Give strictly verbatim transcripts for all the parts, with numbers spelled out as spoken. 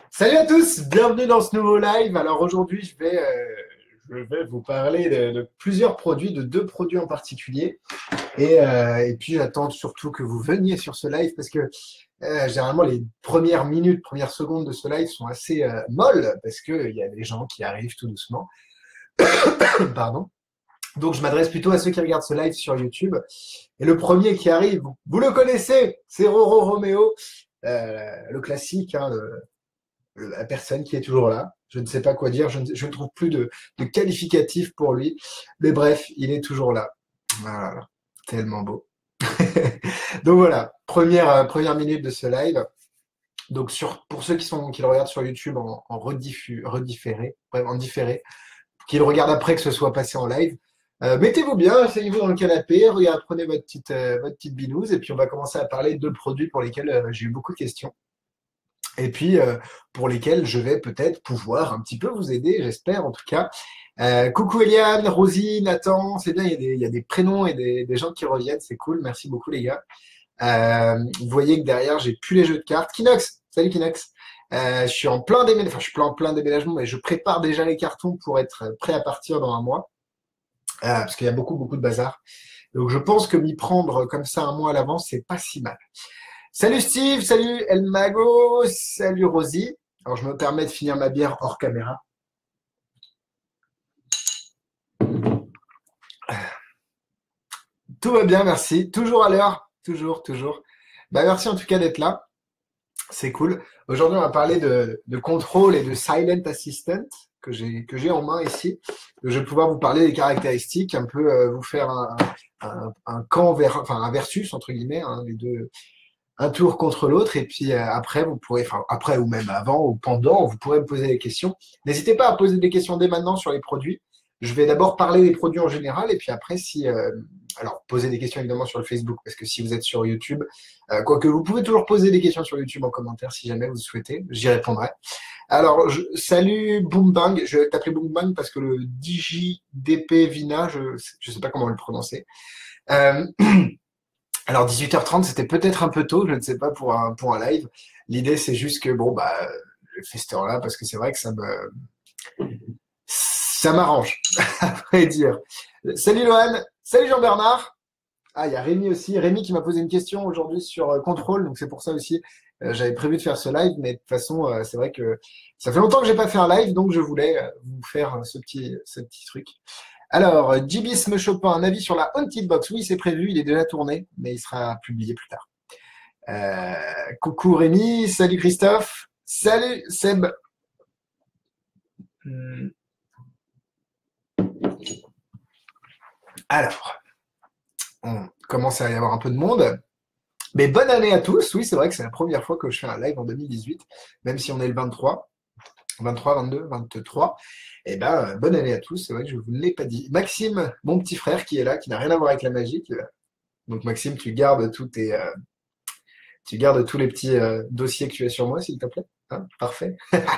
Salut à tous, bienvenue dans ce nouveau live. Alors aujourd'hui, je vais, euh, je vais vous parler de, de plusieurs produits, de deux produits en particulier. Et, euh, et puis j'attends surtout que vous veniez sur ce live parce que euh, généralement les premières minutes, premières secondes de ce live sont assez euh, molles parce qu'il y a des gens qui arrivent tout doucement. Pardon. Donc je m'adresse plutôt à ceux qui regardent ce live sur YouTube. Et le premier qui arrive, vous le connaissez, c'est Roro Roméo, euh, le classique, hein, le, la personne qui est toujours là. Je ne sais pas quoi dire, je ne, je ne trouve plus de, de qualificatif pour lui. Mais bref, il est toujours là. Voilà, tellement beau. Donc voilà, première, euh, première minute de ce live. Donc sur, pour ceux qui, sont, qui le regardent sur YouTube en, en rediffu, redifféré, bref, en différé, qui le regardent après que ce soit passé en live, euh, mettez-vous bien, asseyez-vous dans le canapé, regardez, prenez votre petite, euh, votre petite binouse et puis on va commencer à parler de produits pour lesquels euh, j'ai eu beaucoup de questions. Et puis euh, pour lesquels je vais peut-être pouvoir un petit peu vous aider, j'espère en tout cas. Euh, coucou Eliane, Rosie, Nathan, c'est bien, il y a des, il y a des prénoms et des, des gens qui reviennent, c'est cool, merci beaucoup les gars. Euh, vous voyez que derrière, j'ai plus les jeux de cartes. Kinox, salut Kinox. Euh, je suis en plein déménagement, enfin je suis plein, en plein déménagement, mais je prépare déjà les cartons pour être prêt à partir dans un mois, euh, parce qu'il y a beaucoup, beaucoup de bazar. Donc je pense que m'y prendre comme ça un mois à l'avance, c'est pas si mal. Salut Steve, salut El Mago, salut Rosie. Alors je me permets de finir ma bière hors caméra. Tout va bien, merci. Toujours à l'heure, toujours, toujours. Bah merci en tout cas d'être là. C'est cool. Aujourd'hui, on va parler de, de contrôle et de Silent Assistant que j'ai que j'ai en main ici. Je vais pouvoir vous parler des caractéristiques, un peu euh, vous faire un, un, un camp vers, enfin un versus entre guillemets, hein, les deux, un tour contre l'autre. Et puis euh, après, vous pourrez, enfin après ou même avant ou pendant, vous pourrez me poser des questions. N'hésitez pas à poser des questions dès maintenant sur les produits. Je vais d'abord parler des produits en général et puis après, si euh, alors posez des questions évidemment sur le Facebook parce que si vous êtes sur YouTube, euh, quoique vous pouvez toujours poser des questions sur YouTube en commentaire si jamais vous souhaitez, j'y répondrai. Alors, je, salut Boombang, je vais t'appeler Boombang parce que le DigiDP Vina, je je sais pas comment le prononcer. Euh, alors dix-huit heures trente, c'était peut-être un peu tôt, je ne sais pas pour un pour un live. L'idée c'est juste que bon bah je fais cette heure-là parce que c'est vrai que ça me ça m'arrange, à vrai dire. Salut Lohan, salut Jean-Bernard. Ah, il y a Rémi aussi. Rémi qui m'a posé une question aujourd'hui sur euh, Control, donc c'est pour ça aussi. Euh, j'avais prévu de faire ce live, mais de toute façon, euh, c'est vrai que ça fait longtemps que j'ai pas fait un live, donc je voulais euh, vous faire euh, ce petit, ce petit truc. Alors, euh, Jibis me Chopin, un avis sur la Haunted Box. Oui, c'est prévu, il est déjà tourné, mais il sera publié plus tard. Euh, coucou Rémi, salut Christophe, salut Seb. Hmm. Alors, on commence à y avoir un peu de monde. Mais bonne année à tous. Oui, c'est vrai que c'est la première fois que je fais un live en deux mille dix-huit, même si on est le vingt-trois, vingt-trois, vingt-deux, vingt-trois. Eh ben, euh, bonne année à tous. C'est vrai que je ne vous l'ai pas dit. Maxime, mon petit frère qui est là, qui n'a rien à voir avec la magie. qui est là. Donc Maxime, tu gardes tous tes, euh, tu gardes tous les petits euh, dossiers que tu as sur moi, s'il te plaît. Hein, parfait.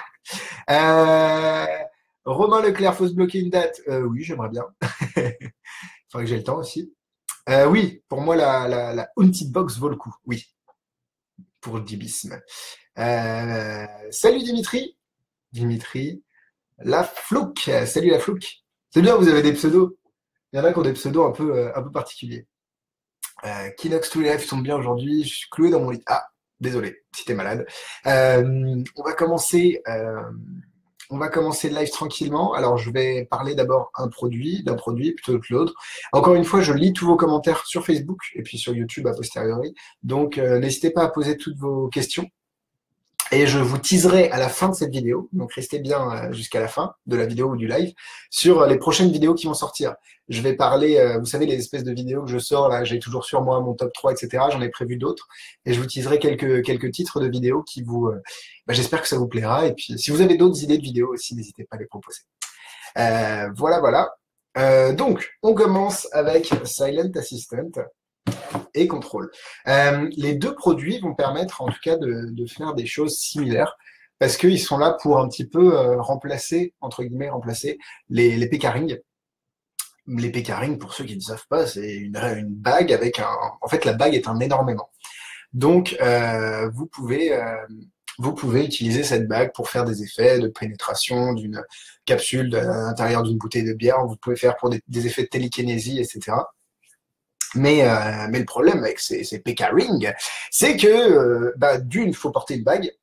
Euh, Romain Leclerc, faut se bloquer une date. Euh, oui, j'aimerais bien. Il faudrait que j'ai le temps aussi. Euh, oui, pour moi, la, la, la Haunted Box vaut le coup. Oui, pour le dibisme. Euh, salut Dimitri. Dimitri. La Flouque. Salut la Flouque. C'est bien, vous avez des pseudos. Il y en a qui ont des pseudos un peu, euh, un peu particuliers. Euh, Kinox, tous les lives sont bien aujourd'hui. Je suis cloué dans mon lit. Ah, désolé, si t'es malade. Euh, on va commencer. Euh, on va commencer le live tranquillement. Alors, je vais parler d'abord un produit, d'un produit plutôt que l'autre. Encore une fois, je lis tous vos commentaires sur Facebook et puis sur YouTube a posteriori. Donc, euh, n'hésitez pas à poser toutes vos questions. Et je vous teaserai à la fin de cette vidéo, donc restez bien euh, jusqu'à la fin de la vidéo ou du live, sur euh, les prochaines vidéos qui vont sortir. Je vais parler, euh, vous savez, les espèces de vidéos que je sors, là, j'ai toujours sur moi mon top trois, et cetera. J'en ai prévu d'autres. Et je vous teaserai quelques, quelques titres de vidéos qui vous... Euh, bah, j'espère que ça vous plaira. Et puis, si vous avez d'autres idées de vidéos aussi, n'hésitez pas à les proposer. Euh, voilà, voilà. Euh, donc, on commence avec Silent Assistant et contrôle. Euh, les deux produits vont permettre en tout cas de, de faire des choses similaires parce qu'ils sont là pour un petit peu euh, remplacer, entre guillemets, remplacer les, les P-Carring. Les P-Carring, pour ceux qui ne savent pas, c'est une, une bague avec un... En fait, la bague est un énormément. Donc, euh, vous pouvez... Euh, vous pouvez utiliser cette bague pour faire des effets de pénétration d'une capsule à l'intérieur d'une bouteille de bière. Vous pouvez faire pour des, des effets de télékinésie, et cetera. Mais, euh, mais le problème avec ces, ces P K Ring, c'est que euh, bah, d'une, il faut porter une bague,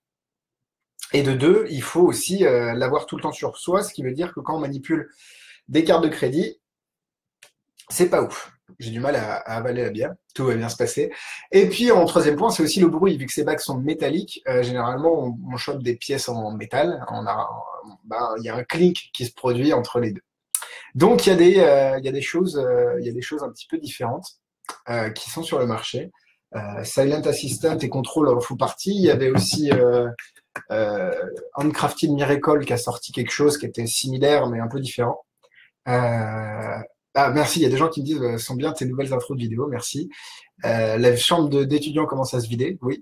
et de deux, il faut aussi euh, l'avoir tout le temps sur soi, ce qui veut dire que quand on manipule des cartes de crédit, c'est pas ouf. J'ai du mal à, à avaler la bière, tout va bien se passer. Et puis en troisième point, c'est aussi le bruit. Vu que ces bagues sont métalliques, euh, généralement on, on chope des pièces en métal. On a, bah, il y a un clink qui se produit entre les deux. Donc il y a des, euh, il y a des choses, euh, il y a des choses un petit peu différentes euh, qui sont sur le marché. Euh, Silent Assistant et Control en font partie. Il y avait aussi euh, euh, Handcrafted Miracle qui a sorti quelque chose qui était similaire mais un peu différent. Euh, ah, merci, il y a des gens qui me disent euh, sont bien tes nouvelles intros de vidéo, merci. Euh, la chambre de- d'étudiants commence à se vider, oui.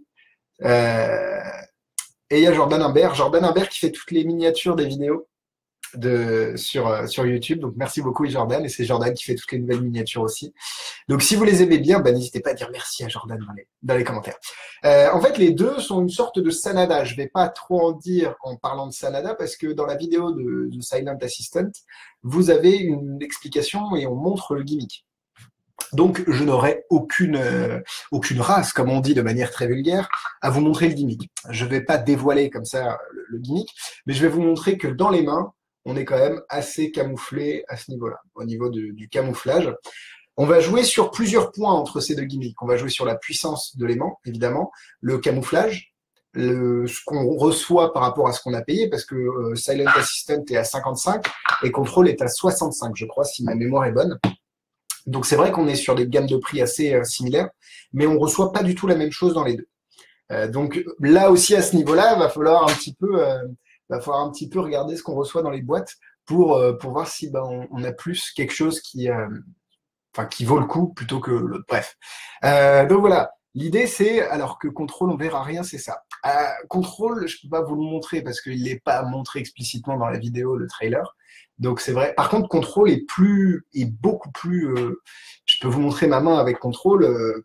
Euh, et il y a Jordan Imbert, Jordan Imbert qui fait toutes les miniatures des vidéos de, sur, euh, sur YouTube. Donc merci beaucoup Jordan, et c'est Jordan qui fait toutes les nouvelles miniatures aussi. Donc si vous les aimez bien, bah, n'hésitez pas à dire merci à Jordan dans les, dans les commentaires. Euh, en fait, les deux sont une sorte de Sanada. Je vais pas trop en dire en parlant de Sanada parce que dans la vidéo de, de Silent Assistant, vous avez une explication et on montre le gimmick. Donc je n'aurai aucune euh, aucune race, comme on dit de manière très vulgaire, à vous montrer le gimmick. Je vais pas dévoiler comme ça le, le gimmick, mais je vais vous montrer que dans les mains, on est quand même assez camouflé à ce niveau-là, au niveau de- du camouflage. On va jouer sur plusieurs points entre ces deux gimmicks. On va jouer sur la puissance de l'aimant, évidemment, le camouflage, le, ce qu'on reçoit par rapport à ce qu'on a payé, parce que euh, Silent Assistant est à cinquante-cinq et Control est à soixante-cinq, je crois, si ma mémoire est bonne. Donc c'est vrai qu'on est sur des gammes de prix assez euh, similaires, mais on reçoit pas du tout la même chose dans les deux. Euh, donc là aussi à ce niveau-là, va falloir un petit peu, euh, va falloir un petit peu regarder ce qu'on reçoit dans les boîtes pour euh, pour voir si ben on, on a plus quelque chose qui euh, enfin qui vaut le coup plutôt que le bref. Euh, donc voilà, l'idée c'est alors que Control on verra rien, c'est ça. Euh, Control, je peux pas vous le montrer parce qu'il n'est pas montré explicitement dans la vidéo, le trailer. Donc c'est vrai. Par contre, Control est plus est beaucoup plus. Euh, je peux vous montrer ma main avec Control. Euh,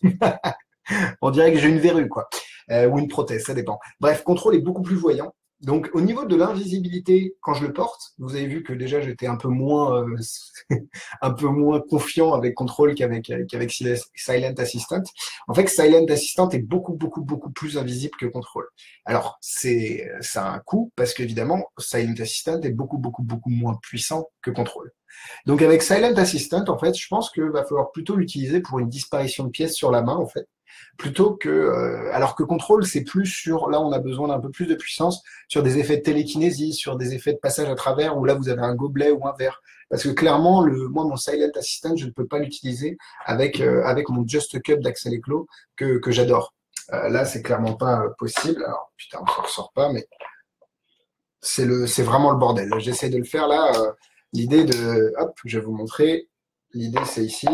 on dirait que j'ai une verrue quoi, euh, ou une prothèse, ça dépend. Bref, Control est beaucoup plus voyant. Donc, au niveau de l'invisibilité, quand je le porte, vous avez vu que déjà j'étais un peu moins, euh, un peu moins confiant avec Control qu'avec qu'avec Silent Assistant. En fait, Silent Assistant est beaucoup, beaucoup, beaucoup plus invisible que Control. Alors, c'est, ça a un coût parce qu'évidemment, Silent Assistant est beaucoup, beaucoup, beaucoup moins puissant que Control. Donc, avec Silent Assistant, en fait, je pense que va falloir plutôt l'utiliser pour une disparition de pièces sur la main, en fait, plutôt que, euh, alors que Control, c'est plus sur, là, on a besoin d'un peu plus de puissance sur des effets de télékinésie, sur des effets de passage à travers, où là, vous avez un gobelet ou un verre. Parce que clairement, le, moi, mon Silent Assistant, je ne peux pas l'utiliser avec, euh, avec mon Just Cup d'Axel Eclos que, que j'adore. Euh, là, c'est clairement pas euh, possible. Alors, putain, on s'en ressort pas, mais c'est le, c'est vraiment le bordel. J'essaie de le faire là. Euh, l'idée de, hop, je vais vous montrer. L'idée, c'est ici.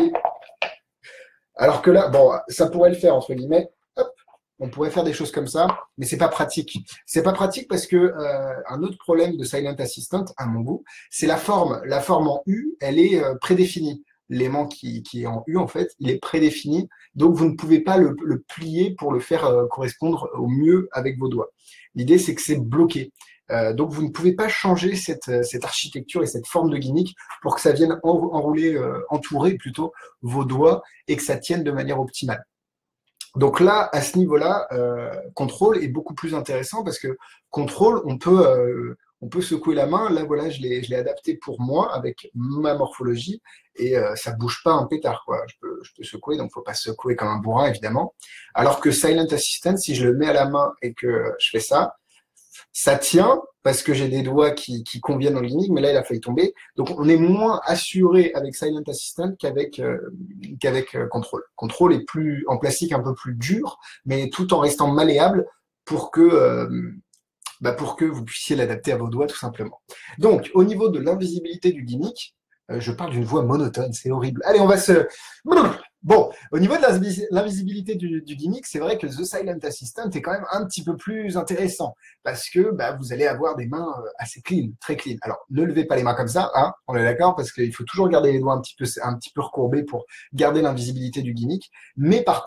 Alors que là, bon, ça pourrait le faire entre guillemets. Hop, on pourrait faire des choses comme ça, mais c'est pas pratique. C'est pas pratique parce que euh, un autre problème de Silent Assistant, à mon goût, c'est la forme. La forme en U, elle est euh, prédéfinie. L'aimant qui, qui est en U, en fait, il est prédéfini. Donc, vous ne pouvez pas le, le plier pour le faire euh, correspondre au mieux avec vos doigts. L'idée, c'est que c'est bloqué. Euh, donc, vous ne pouvez pas changer cette, cette architecture et cette forme de gimmick pour que ça vienne enrouler, euh, entourer plutôt vos doigts et que ça tienne de manière optimale. Donc là, à ce niveau-là, euh, Control est beaucoup plus intéressant parce que Control, on peut, euh, on peut secouer la main. Là, voilà, je l'ai, je l'ai adapté pour moi avec ma morphologie et euh, ça bouge pas un pétard, quoi. Je peux, je peux secouer, donc faut pas secouer comme un bourrin, évidemment. Alors que Silent Assistant, si je le mets à la main et que je fais ça, ça tient parce que j'ai des doigts qui, qui conviennent dans le gimmick, mais là, il a failli tomber. Donc, on est moins assuré avec Silent Assistant qu'avec euh, qu'avec euh, Control. Control est plus en plastique un peu plus dur, mais tout en restant malléable pour que euh, bah, pour que vous puissiez l'adapter à vos doigts, tout simplement. Donc, au niveau de l'invisibilité du gimmick, euh, je parle d'une voix monotone, c'est horrible. Allez, on va se... Bon, au niveau de l'invisibilité du, du gimmick, c'est vrai que The Silent Assistant est quand même un petit peu plus intéressant parce que bah, vous allez avoir des mains assez clean, très clean. Alors, ne levez pas les mains comme ça, hein, on est d'accord, parce qu'il faut toujours garder les doigts un petit peu, un petit peu recourbés pour garder l'invisibilité du gimmick. Mais par contre,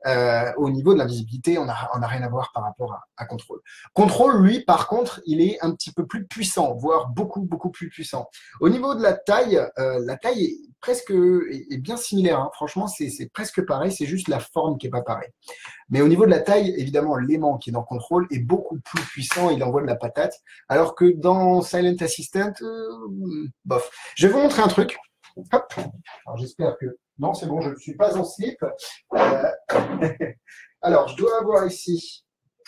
euh, au niveau de la visibilité, on n'a on a rien à voir par rapport à, à Control. Control, lui, par contre, il est un petit peu plus puissant, voire beaucoup, beaucoup plus puissant. Au niveau de la taille, euh, la taille est presque est, est bien similaire. Hein. Franchement, c'est c'est presque pareil, c'est juste la forme qui est pas pareille. Mais au niveau de la taille, évidemment, l'aimant qui est dans Control est beaucoup plus puissant, il envoie de la patate, alors que dans Silent Assistant, euh, bof. Je vais vous montrer un truc. Hop. Alors j'espère que... Non, c'est bon, je ne suis pas en slip. Euh... Alors, je dois avoir ici...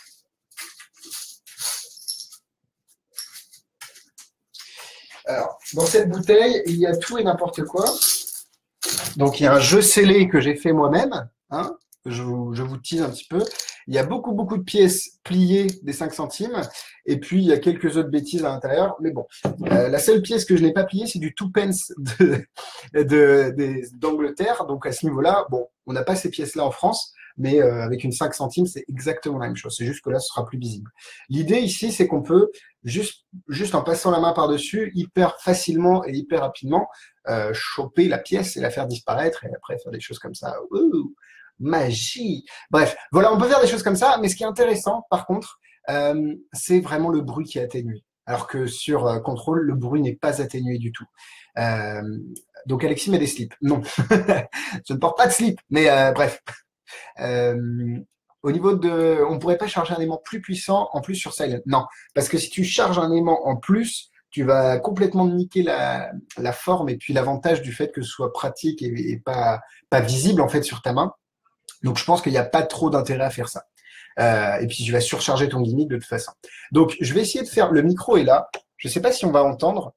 Alors, dans cette bouteille, il y a tout et n'importe quoi. Donc, il y a un jeu scellé que j'ai fait moi-même. Hein, je, vous, je vous tease un petit peu. Il y a beaucoup, beaucoup de pièces pliées des cinq centimes. Et puis, il y a quelques autres bêtises à l'intérieur. Mais bon, euh, la seule pièce que je n'ai pas pliée, c'est du two pence de, de, de, d'Angleterre. Donc, à ce niveau-là, bon, on n'a pas ces pièces-là en France. Mais euh, avec une cinq centimes, c'est exactement la même chose. C'est juste que là, ce sera plus visible. L'idée ici, c'est qu'on peut, juste, juste en passant la main par-dessus, hyper facilement et hyper rapidement, euh, choper la pièce et la faire disparaître et après faire des choses comme ça. Ouh, magie. Bref, voilà, on peut faire des choses comme ça. Mais ce qui est intéressant, par contre, euh, c'est vraiment le bruit qui est atténué. Alors que sur euh, Control, le bruit n'est pas atténué du tout. Euh, donc, Alexis met des slips. Non, je ne porte pas de slip. Mais euh, bref. Euh, au niveau de, on pourrait pas charger un aimant plus puissant en plus sur Silent. Non, parce que si tu charges un aimant en plus, tu vas complètement niquer la, la forme et puis l'avantage du fait que ce soit pratique et, et pas, pas visible en fait sur ta main. Donc je pense qu'il n'y a pas trop d'intérêt à faire ça. Euh, et puis tu vas surcharger ton gimmick de toute façon. Donc je vais essayer de faire. Le micro est là. Je sais pas si on va entendre.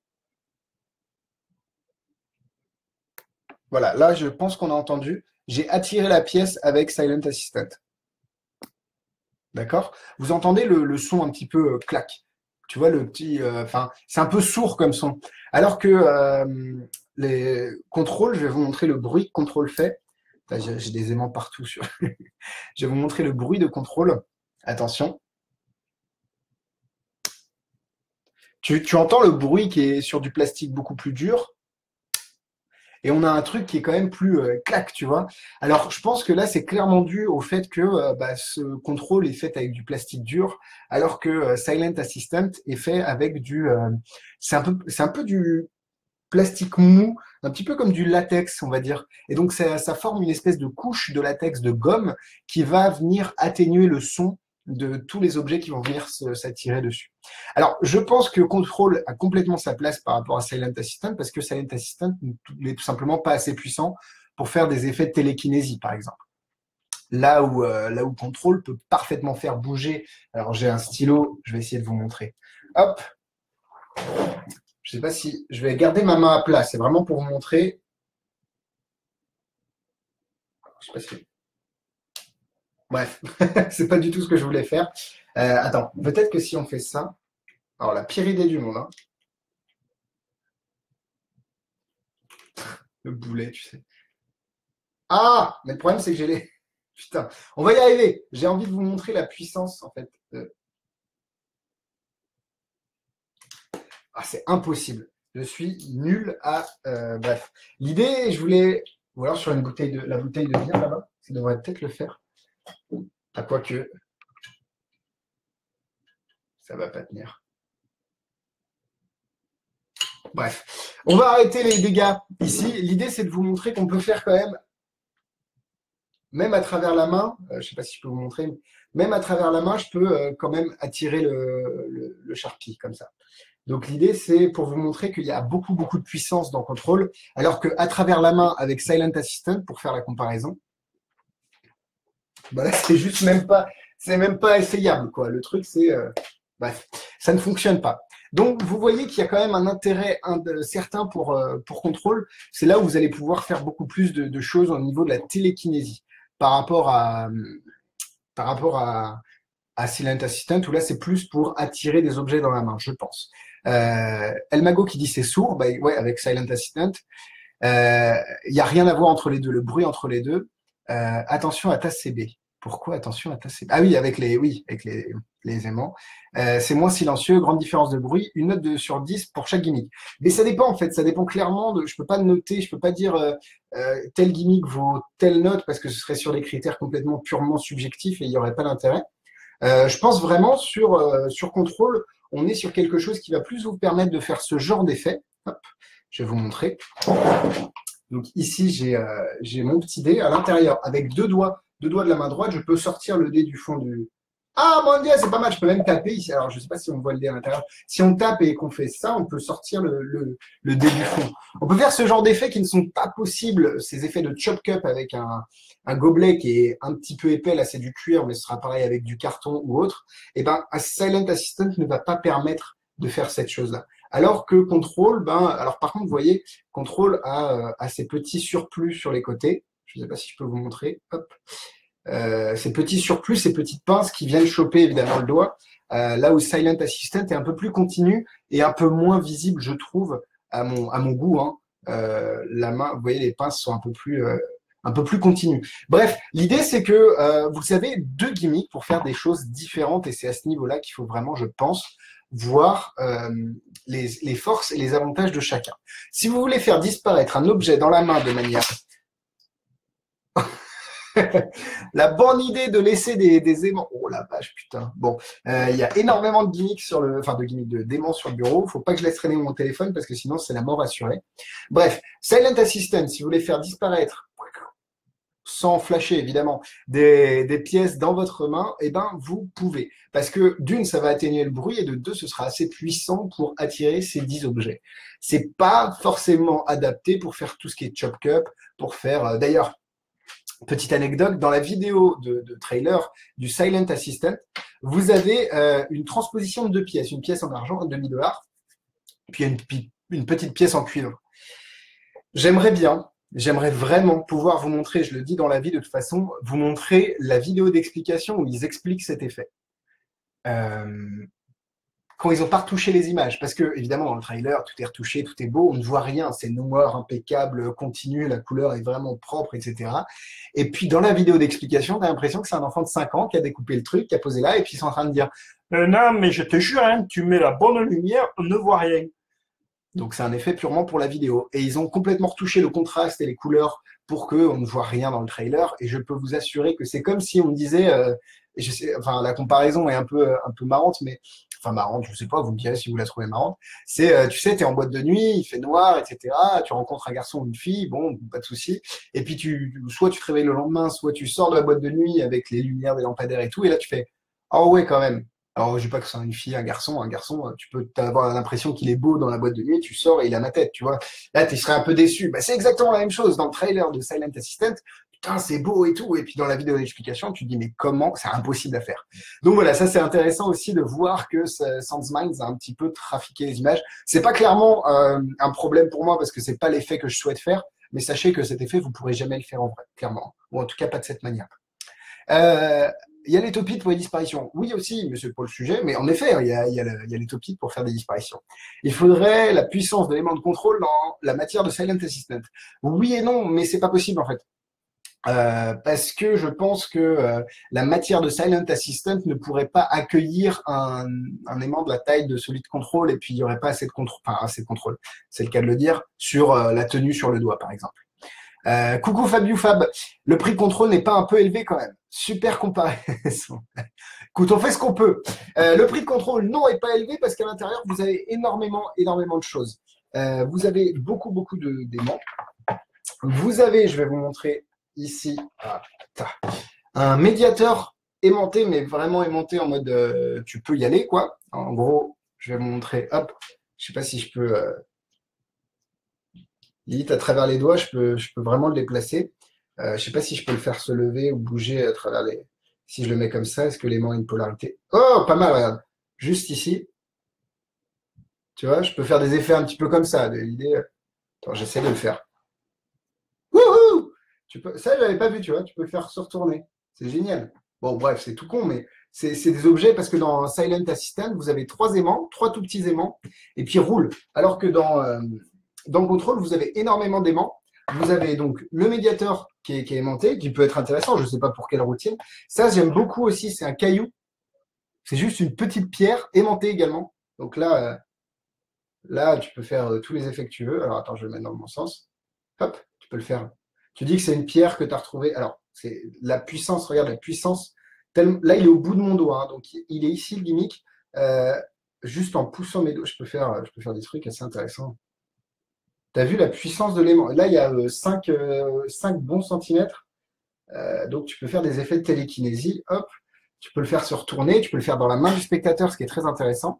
Voilà, là je pense qu'on a entendu. J'ai attiré la pièce avec Silent Assistant. D'accord? Vous entendez le, le son un petit peu euh, clac. Tu vois, le petit. Enfin, euh, c'est un peu sourd comme son. Alors que euh, les contrôles, je vais vous montrer le bruit que contrôle fait. J'ai, j'ai des aimants partout sur. Je vais vous montrer le bruit de contrôle. Attention. Tu, tu entends le bruit qui est sur du plastique beaucoup plus dur. Et on a un truc qui est quand même plus euh, clac, tu vois. Alors, je pense que là, c'est clairement dû au fait que euh, bah, ce contrôle est fait avec du plastique dur, alors que euh, Silent Assistant est fait avec du... Euh, c'est un peu, c'est un peu du plastique mou, un petit peu comme du latex, on va dire. Et donc, ça, ça forme une espèce de couche de latex, de gomme, qui va venir atténuer le son de tous les objets qui vont venir s'attirer dessus. Alors, je pense que Control a complètement sa place par rapport à Silent Assistant parce que Silent Assistant n'est tout simplement pas assez puissant pour faire des effets de télékinésie, par exemple. Là où, euh, là où Control peut parfaitement faire bouger. Alors, j'ai un stylo, je vais essayer de vous montrer. Hop. Je sais pas si je vais garder ma main à plat. C'est vraiment pour vous montrer. Je sais pas si. Bref, c'est pas du tout ce que je voulais faire. Euh, attends, peut-être que si on fait ça, alors la pire idée du monde, hein. Le boulet, tu sais. Ah, mais le problème c'est que j'ai les. Putain, on va y arriver. J'ai envie de vous montrer la puissance en fait. Euh... Ah, c'est impossible. Je suis nul à. Euh, bref, l'idée, je voulais, ou alors sur une bouteille de, la bouteille de bière là-bas, ça devrait peut-être le faire. À quoi que. Ça va pas tenir. Bref, on va arrêter les dégâts ici. L'idée, c'est de vous montrer qu'on peut faire quand même, même à travers la main, euh, je ne sais pas si je peux vous montrer, mais même à travers la main, je peux euh, quand même attirer le, le, le Sharpie comme ça. Donc l'idée, c'est pour vous montrer qu'il y a beaucoup, beaucoup de puissance dans Control, alors qu'à travers la main avec Silent Assistant, pour faire la comparaison, bah là, c'est juste même pas, c'est même pas essayable, quoi. Le truc, c'est, euh, bref, ça ne fonctionne pas. Donc, vous voyez qu'il y a quand même un intérêt un, de, certain pour, euh, pour Control. C'est là où vous allez pouvoir faire beaucoup plus de, de choses au niveau de la télékinésie par rapport à, par rapport à, à Silent Assistant, où là, c'est plus pour attirer des objets dans la main, je pense. Euh, Elmago qui dit c'est sourd, bah, ouais, avec Silent Assistant. Il euh, n'y a rien à voir entre les deux, le bruit entre les deux. Euh, attention à ta C B. Pourquoi attention à ta C P? Ah oui, avec les, oui, avec les, les aimants. Euh, c'est moins silencieux, grande différence de bruit, une note de, sur dix pour chaque gimmick. Mais ça dépend en fait, ça dépend clairement de, je peux pas noter, je peux pas dire euh, euh, tel gimmick vaut telle note parce que ce serait sur des critères complètement purement subjectifs et il y aurait pas d'intérêt. Euh, je pense vraiment sur, euh, sur contrôle, on est sur quelque chose qui va plus vous permettre de faire ce genre d'effet. Hop, je vais vous montrer. Donc ici, j'ai euh, j'ai mon petit dé à l'intérieur avec deux doigts, deux doigts de la main droite. Je peux sortir le dé du fond du. Ah mon Dieu, c'est pas mal. Je peux même taper ici. Alors je sais pas si on voit le dé à l'intérieur. Si on tape et qu'on fait ça, on peut sortir le, le, le dé du fond. On peut faire ce genre d'effets qui ne sont pas possibles. Ces effets de chop cup avec un, un gobelet qui est un petit peu épais. Là, c'est du cuir, mais ce sera pareil avec du carton ou autre. Et ben, un Silent Assistant ne va pas permettre de faire cette chose-là. Alors que Control, ben, alors par contre, vous voyez, Control a, euh, a ces petits surplus sur les côtés. Je ne sais pas si je peux vous montrer. Hop. Euh, ces petits surplus, ces petites pinces qui viennent choper évidemment le doigt. Euh, là où Silent Assistant est un peu plus continu et un peu moins visible, je trouve, à mon, à mon goût. Hein. Euh, la main, vous voyez, les pinces sont un peu plus, euh, un peu plus continues. Bref, l'idée c'est que euh, vous avez deux gimmicks pour faire des choses différentes et c'est à ce niveau-là qu'il faut vraiment, je pense, voir euh, les, les forces et les avantages de chacun. Si vous voulez faire disparaître un objet dans la main de manière... La bonne idée de laisser des, des aimants... Oh la vache, putain. Bon, euh, il y a énormément de gimmicks sur le... Enfin, de gimmicks, de d'aimants sur le bureau. Faut pas que je laisse traîner mon téléphone parce que sinon, c'est la mort assurée. Bref, Silent Assistant, si vous voulez faire disparaître sans flasher évidemment, des, des pièces dans votre main, eh ben vous pouvez. Parce que d'une, ça va atténuer le bruit et de deux, ce sera assez puissant pour attirer ces dix objets. C'est pas forcément adapté pour faire tout ce qui est chop cup, pour faire. Euh, D'ailleurs, petite anecdote, dans la vidéo de, de trailer du Silent Assistant, vous avez euh, une transposition de deux pièces, une pièce en argent, un demi-dollar, puis une, une petite pièce en cuivre. J'aimerais bien. J'aimerais vraiment pouvoir vous montrer, je le dis dans la vie de toute façon, vous montrer la vidéo d'explication où ils expliquent cet effet. Euh, quand ils n'ont pas retouché les images, parce que évidemment dans le trailer, tout est retouché, tout est beau, on ne voit rien, c'est noir, impeccable, continu, la couleur est vraiment propre, et cetera. Et puis dans la vidéo d'explication, tu as l'impression que c'est un enfant de cinq ans qui a découpé le truc, qui a posé là, et puis ils sont en train de dire euh, « Non, mais je te jure, hein, tu mets la bonne lumière, on ne voit rien ». Donc c'est un effet purement pour la vidéo. Et ils ont complètement retouché le contraste et les couleurs pour qu'on ne voit rien dans le trailer. Et je peux vous assurer que c'est comme si on me disait, euh, je sais, enfin la comparaison est un peu un peu marrante, mais enfin marrante, je sais pas, vous me direz si vous la trouvez marrante. C'est, euh, tu sais, tu es en boîte de nuit, il fait noir, et cetera. Tu rencontres un garçon ou une fille, bon, pas de souci. Et puis tu, soit tu te réveilles le lendemain, soit tu sors de la boîte de nuit avec les lumières des lampadaires et tout, et là tu fais, oh ouais quand même. Alors, je dis pas que c'est une fille, un garçon, un garçon, tu peux avoir l'impression qu'il est beau dans la boîte de nuit, tu sors et il a ma tête, tu vois. Là, tu serais un peu déçu. Bah, c'est exactement la même chose dans le trailer de Silent Assistant. Putain, c'est beau et tout. Et puis dans la vidéo d'explication, tu te dis, mais comment? C'est impossible à faire. Donc voilà, ça c'est intéressant aussi de voir que SenseMinds a un petit peu trafiqué les images. C'est pas clairement euh, un problème pour moi parce que c'est pas l'effet que je souhaite faire, mais sachez que cet effet, vous pourrez jamais le faire en vrai, clairement. Ou en tout cas, pas de cette manière. Euh, Il y a les top-hits pour les disparitions. Oui aussi, monsieur, pour le sujet, mais en effet, il y a, il y a, le, il y a les top-hits pour faire des disparitions. Il faudrait la puissance de l'élément de contrôle dans la matière de Silent Assistant. Oui et non, mais c'est pas possible en fait. Euh, parce que je pense que euh, la matière de Silent Assistant ne pourrait pas accueillir un, un aimant de la taille de celui de contrôle et puis il n'y aurait pas assez de contrôle, enfin assez de contrôle, c'est le cas de le dire, sur euh, la tenue sur le doigt par exemple. Euh, coucou Fabiou-Fab, le prix de contrôle n'est pas un peu élevé quand même. Super comparaison. Écoute, on fait ce qu'on peut. Euh, le prix de contrôle, non, est pas élevé parce qu'à l'intérieur, vous avez énormément, énormément de choses. Euh, vous avez beaucoup, beaucoup de d'aimants. Vous avez, je vais vous montrer ici, ah, un médiateur aimanté, mais vraiment aimanté en mode euh, tu peux y aller, quoi. En gros, je vais vous montrer, hop, je sais pas si je peux... Euh, limite à travers les doigts, je peux, je peux vraiment le déplacer. Euh, je sais pas si je peux le faire se lever ou bouger à travers les... Si je le mets comme ça, est-ce que l'aimant a une polarité? Oh, pas mal, regarde. Juste ici. Tu vois, je peux faire des effets un petit peu comme ça. L'idée... Attends, j'essaie de le faire. Wouhou! Tu peux... Ça, je l'avais pas vu, tu vois. Tu peux le faire se retourner. C'est génial. Bon, bref, c'est tout con, mais c'est des objets parce que dans Silent Assistant, vous avez trois aimants, trois tout petits aimants, et puis roule. Alors que dans... Euh... Dans le contrôle, vous avez énormément d'aimants. vous avez donc le médiateur qui est, qui est aimanté, qui peut être intéressant, je ne sais pas pour quelle routine. Ça, j'aime beaucoup aussi, c'est un caillou. C'est juste une petite pierre aimantée également. Donc là, euh, là, tu peux faire euh, tous les effets que tu veux. Alors attends, je vais le mettre dans le bon sens. Hop, tu peux le faire. Tu dis que c'est une pierre que tu as retrouvée. Alors, c'est la puissance, regarde la puissance. Tel- Là, il est au bout de mon doigt, hein, donc il est ici le gimmick. Euh, juste en poussant mes doigts, je peux faire, je peux faire des trucs assez intéressants. Tu as vu la puissance de l'aimant. Là, il y a euh, cinq bons centimètres. Euh, donc, tu peux faire des effets de télékinésie. Hop, tu peux le faire se retourner. Tu peux le faire dans la main du spectateur, ce qui est très intéressant.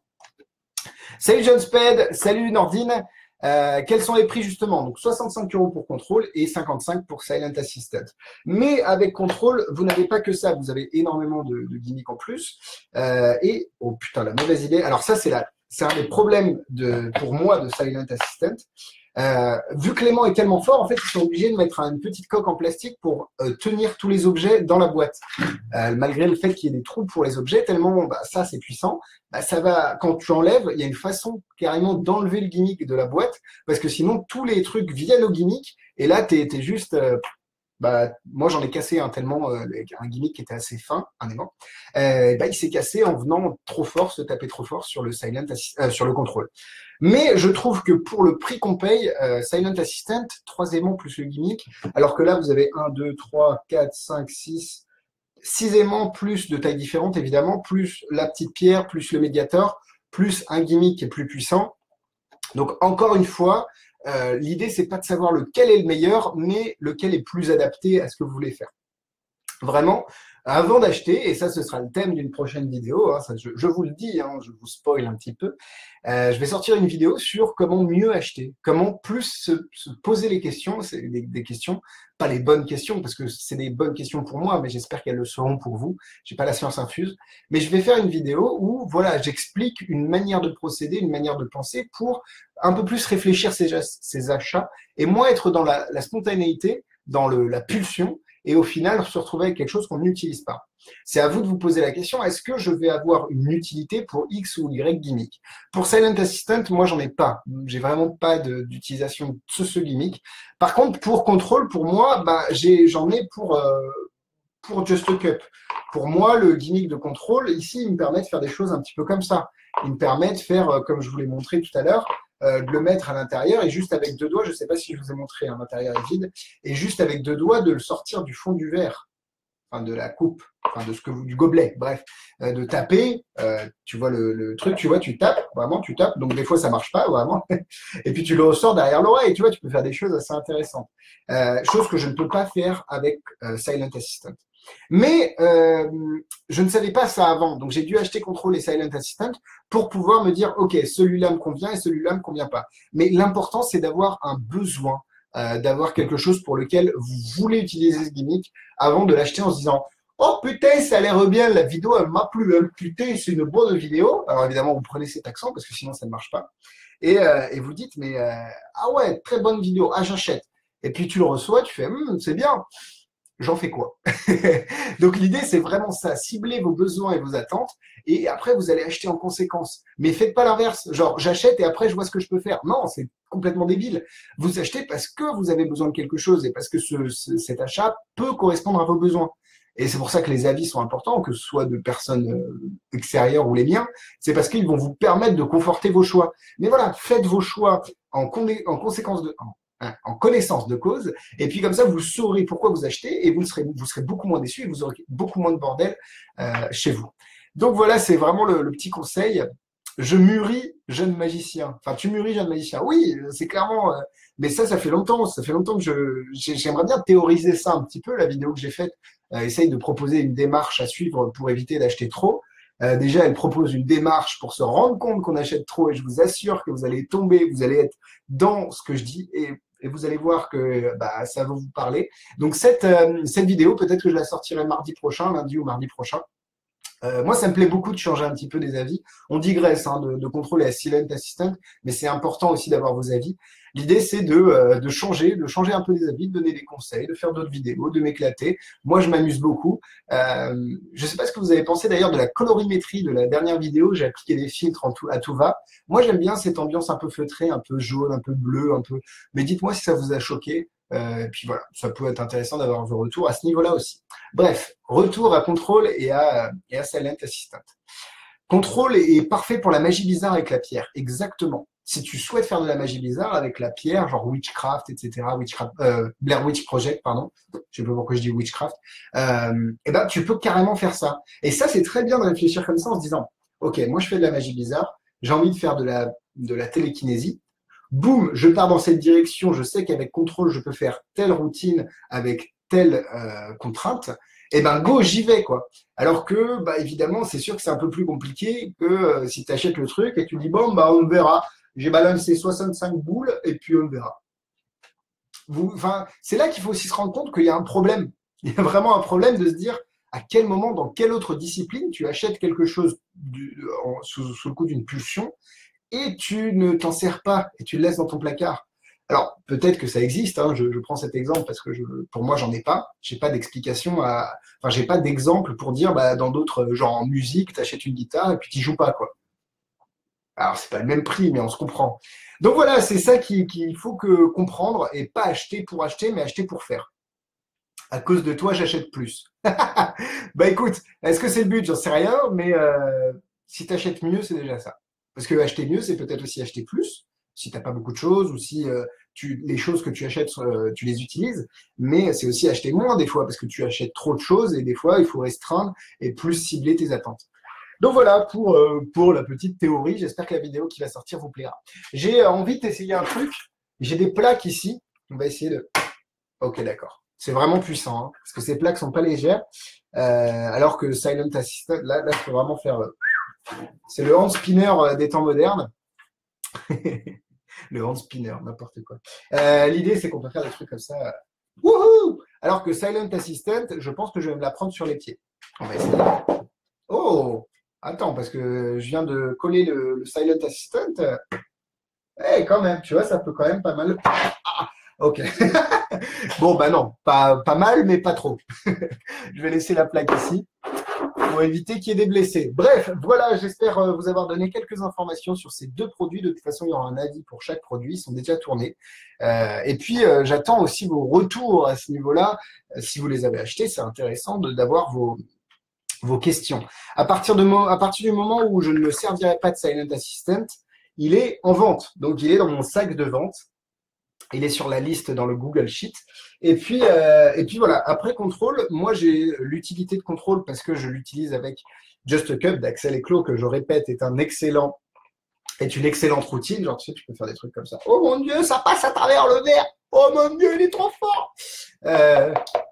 Salut John Spade, salut Nordine. Euh, quels sont les prix justement? Donc soixante-cinq euros pour Control et cinquante-cinq pour Silent Assistant. Mais avec Control, vous n'avez pas que ça, vous avez énormément de, de gimmicks en plus. Euh, et, oh putain, la mauvaise idée. Alors ça, c'est la, c'est un des problèmes de, pour moi de Silent Assistant. Euh, vu que l'aimant est tellement fort, en fait, ils sont obligés de mettre une petite coque en plastique pour euh, tenir tous les objets dans la boîte. Euh, malgré le fait qu'il y ait des trous pour les objets, tellement bah, ça c'est puissant, bah, ça va. Quand tu enlèves, il y a une façon carrément d'enlever le gimmick de la boîte, parce que sinon tous les trucs viennent au gimmick, et là t'es es juste. Euh, bah, moi j'en ai cassé un tellement euh, un gimmick qui était assez fin, un aimant. Euh, bah, il s'est cassé en venant trop fort, se taper trop fort sur le silent euh, sur le contrôle. Mais je trouve que pour le prix qu'on paye, euh, Silent Assistant, trois aimants plus le gimmick, alors que là, vous avez un, deux, trois, quatre, cinq, six, six aimants plus de tailles différentes, évidemment, plus la petite pierre, plus le médiateur, plus un gimmick qui est plus puissant. Donc, encore une fois, euh, l'idée, c'est pas de savoir lequel est le meilleur, mais lequel est plus adapté à ce que vous voulez faire. Vraiment, avant d'acheter, et ça ce sera le thème d'une prochaine vidéo, hein, ça, je, je vous le dis, hein, je vous spoil un petit peu, euh, je vais sortir une vidéo sur comment mieux acheter, comment plus se, se poser les questions, c'est des, des questions, pas les bonnes questions, parce que c'est des bonnes questions pour moi, mais j'espère qu'elles le seront pour vous, j'ai pas la science infuse, mais je vais faire une vidéo où voilà, j'explique une manière de procéder, une manière de penser pour un peu plus réfléchir ses, ses achats, et moins être dans la, la spontanéité, dans le, la pulsion, et au final se retrouver avec quelque chose qu'on n'utilise pas. C'est à vous de vous poser la question, est-ce que je vais avoir une utilité pour X ou Y gimmick? Pour Silent Assistant, moi j'en ai pas. J'ai vraiment pas d'utilisation de ce, ce gimmick. Par contre, pour Control, pour moi, bah, j'en ai, ai pour, euh, pour Just a Cup. Pour moi, le gimmick de Control, ici, il me permet de faire des choses un petit peu comme ça. Il me permet de faire, euh, comme je vous l'ai montré tout à l'heure, Euh, de le mettre à l'intérieur et juste avec deux doigts, je ne sais pas si je vous ai montré, hein, l'intérieur est vide, et juste avec deux doigts de le sortir du fond du verre, enfin de la coupe, enfin de ce que vous, du gobelet, bref, euh, de taper, euh, tu vois le, le truc, tu vois, tu tapes, vraiment tu tapes, donc des fois ça marche pas, vraiment, et puis tu le ressors derrière l'oreille, tu vois, tu peux faire des choses assez intéressantes, euh, chose que je ne peux pas faire avec euh, Silent Assistant. Mais euh, je ne savais pas ça avant, donc j'ai dû acheter Control et Silent Assistant pour pouvoir me dire, ok, celui-là me convient et celui-là me convient pas. Mais l'important, c'est d'avoir un besoin, euh, d'avoir quelque chose pour lequel vous voulez utiliser ce gimmick avant de l'acheter en se disant, oh putain, ça a l'air bien, la vidéo elle m'a plu, hein, putain, c'est une bonne vidéo. Alors évidemment, vous prenez cet accent parce que sinon ça ne marche pas. Et, euh, et vous dites, mais euh, ah ouais, très bonne vidéo, ah j'achète. Et puis tu le reçois, tu fais, hm, c'est bien. J'en fais quoi? Donc l'idée, c'est vraiment ça, cibler vos besoins et vos attentes, et après, vous allez acheter en conséquence. Mais faites pas l'inverse, genre j'achète et après, je vois ce que je peux faire. Non, c'est complètement débile. Vous achetez parce que vous avez besoin de quelque chose et parce que ce, ce, cet achat peut correspondre à vos besoins. Et c'est pour ça que les avis sont importants, que ce soit de personnes extérieures ou les miens, c'est parce qu'ils vont vous permettre de conforter vos choix. Mais voilà, faites vos choix en, con en conséquence de... en connaissance de cause, et puis comme ça, vous saurez pourquoi vous achetez, et vous serez, vous serez beaucoup moins déçus, et vous aurez beaucoup moins de bordel euh, chez vous. Donc voilà, c'est vraiment le, le petit conseil. Je mûris, jeune magicien. Enfin, tu mûris, jeune magicien. Oui, c'est clairement... Euh, mais ça, ça fait longtemps, ça fait longtemps que je j'aimerais bien théoriser ça un petit peu, la vidéo que j'ai faite. Euh, essaye de proposer une démarche à suivre pour éviter d'acheter trop. Euh, déjà, elle propose une démarche pour se rendre compte qu'on achète trop, et je vous assure que vous allez tomber, vous allez être dans ce que je dis, et et vous allez voir que bah, ça va vous parler. Donc cette, euh, cette vidéo, peut-être que je la sortirai mardi prochain, lundi ou mardi prochain. Euh, moi, ça me plaît beaucoup de changer un petit peu des avis. On digresse hein, de, de contrôler à Silent Assistant, mais c'est important aussi d'avoir vos avis. L'idée, c'est de, euh, de changer, de changer un peu des avis, de donner des conseils, de faire d'autres vidéos, de m'éclater. Moi, je m'amuse beaucoup. Euh, je ne sais pas ce que vous avez pensé d'ailleurs de la colorimétrie de la dernière vidéo. J'ai appliqué des filtres en tout, à tout va. Moi, j'aime bien cette ambiance un peu feutrée, un peu jaune, un peu bleu, un peu. Mais dites-moi si ça vous a choqué. Euh, et puis voilà, ça peut être intéressant d'avoir vos retours à ce niveau-là aussi. Bref, retour à Control et à, et à Silent Assistant. Control est parfait pour la magie bizarre avec la pierre, exactement. Si tu souhaites faire de la magie bizarre avec la pierre, genre Witchcraft, et cetera, Witchcraft, euh, Blair Witch Project, pardon, je sais pas pourquoi je dis Witchcraft, euh, et ben tu peux carrément faire ça. Et ça, c'est très bien de réfléchir comme ça en se disant, ok, moi je fais de la magie bizarre, j'ai envie de faire de la, de la télékinésie, boum, je pars dans cette direction, je sais qu'avec Control, je peux faire telle routine avec telle euh, contrainte, et ben go, j'y vais, quoi. Alors que, bah, évidemment, c'est sûr que c'est un peu plus compliqué que euh, si tu achètes le truc et tu dis, bon, bah, on verra. J'ai balancé soixante-cinq boules et puis on verra. Vous, enfin, c'est là qu'il faut aussi se rendre compte qu'il y a un problème. Il y a vraiment un problème de se dire à quel moment, dans quelle autre discipline, tu achètes quelque chose du, en, sous, sous le coup d'une pulsion et tu ne t'en sers pas et tu le laisses dans ton placard. Alors, peut-être que ça existe, hein, je, je prends cet exemple parce que je, pour moi, j'en ai pas. J'ai pas d'explication à, enfin, j'ai pas d'exemple pour dire, bah, dans d'autres, genre en musique, tu achètes une guitare et puis tu joues pas, quoi. Alors, c'est pas le même prix, mais on se comprend. Donc voilà, c'est ça qu'il qu'il faut que comprendre et pas acheter pour acheter, mais acheter pour faire. À cause de toi, j'achète plus. Bah écoute, est-ce que c'est le but? J'en sais rien, mais euh, si tu achètes mieux, c'est déjà ça. Parce que acheter mieux, c'est peut-être aussi acheter plus, si t'as pas beaucoup de choses, ou si euh, tu, les choses que tu achètes, euh, tu les utilises, mais c'est aussi acheter moins des fois, parce que tu achètes trop de choses et des fois, il faut restreindre et plus cibler tes attentes. Donc voilà pour, euh, pour la petite théorie. J'espère que la vidéo qui va sortir vous plaira. J'ai euh, envie d'essayer un truc. J'ai des plaques ici. On va essayer de... Ok, d'accord. C'est vraiment puissant, hein, parce que ces plaques sont pas légères. Euh, alors que Silent Assistant, là, là, je peux vraiment faire... euh, C'est le hand spinner euh, des temps modernes. Le hand spinner, n'importe quoi. Euh, L'idée, c'est qu'on peut faire des trucs comme ça. Wouhou! Alors que Silent Assistant, je pense que je vais me la prendre sur les pieds. On va essayer. Oh! Attends, parce que je viens de coller le, le Silent Assistant. Eh, quand même, tu vois, ça peut quand même pas mal. Ah, ok. Bon, bah non, pas, pas mal, mais pas trop. Je vais laisser la plaque ici pour éviter qu'il y ait des blessés. Bref, voilà, j'espère euh, vous avoir donné quelques informations sur ces deux produits. De toute façon, il y aura un avis pour chaque produit. Ils sont déjà tournés. Euh, et puis, euh, j'attends aussi vos retours à ce niveau-là. Euh, si vous les avez achetés, c'est intéressant de- d'avoir vos, vos questions. À partir, de mo- à partir du moment où je ne me servirai pas de Silent Assistant, il est en vente. Donc, il est dans mon sac de vente. Il est sur la liste dans le Google Sheet. Et puis, euh, et puis voilà, après Control, moi j'ai l'utilité de Control parce que je l'utilise avec Just a Cup d'Axel et Claude, que je répète est un excellent, est une excellente routine. Genre, tu sais, tu peux faire des trucs comme ça. Oh mon Dieu, ça passe à travers le verre. Oh mon Dieu, il est trop fort. Euh...